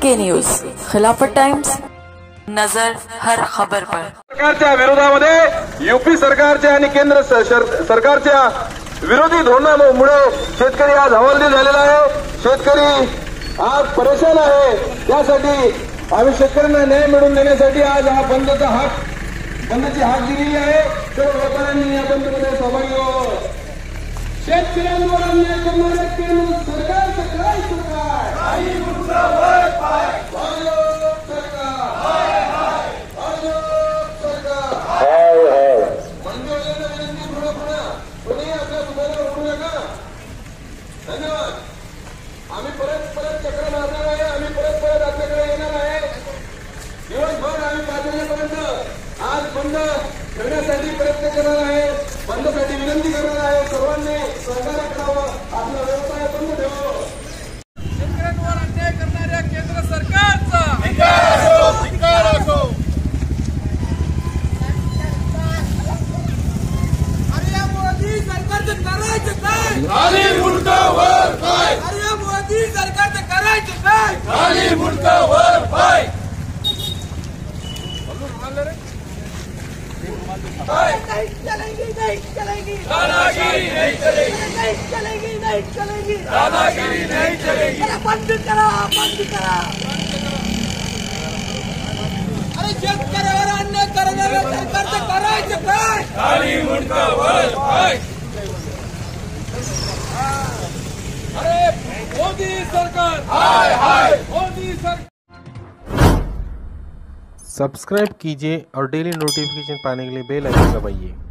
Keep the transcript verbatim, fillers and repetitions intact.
के news, खिलाफत times, नजर हर खबर पर। सरकारच्या विरोधामध्ये युपी सरकारच्या आणि केंद्र सरकारच्या विरोधी धोरणामुळे शेतकरी आज हवालदिल झालेला आहे। शेतकरी आज परेशान आहे। त्यासाठी आम्ही शेतकऱ्यांना न्याय मिळवून देण्यासाठी आज हा बंदचा हाक बंदची हाक दिलेली आहे। सर्व व्यापाऱ्यांनी या बंदमध्ये सहभागी व्हावं। शेतकऱ्यांवर अन्याय करणाऱ्या केंद्र सरकारचं काय सरकार काही मुद्दावर पाय भाजप सरकार हाय हाय भाजप सरकार हाय हाय मंडळाला विनंती पुढे पुढे कोणी आपल्या दुकानावर उडू नका। धन्यवाद। आम्ही परत परत चक्र मारणार आहे। आम्ही परत परत आपल्याकडे येणार आहे। दिवसभर आम्ही पाच वाजेपर्यंत आज बंद करण्यासाठी प्रयत्न करणार आहे। बंदसाठी विनंती करणार आहे। सर्वांनी सहकार्य करावं। आपला व्यवसाय बंद ठेवावा। शेतकऱ्यांवर अन्याय करणाऱ्या केंद्र सरकारचा धिक्कार असो, धिक्कार असो। अरे मोदी सरकारचं करायचं काय? खाली मुंडका वर पाय। अरे मोदी सरकारचं करायचं काय? खाली मुंडका वर पाय। नहीं चलेगी, नहीं चलेगी, दादागिरी नहीं चलेगी, नहीं चलेगी, नहीं चलेगी, दादागिरी नहीं चलेगी। अरे बंद करा, बंद करा। अरे शेतकऱ्यावर अन्याय करणाऱ्या सरकारचं करायचं काय? खाली मुंडका वर पाय। अरे मोदी सरकार हाय हाय मोदी सरकार। सब्सक्राइब कीजिए और डेली नोटिफिकेशन पाने के लिए बेल आइकन दबाइए।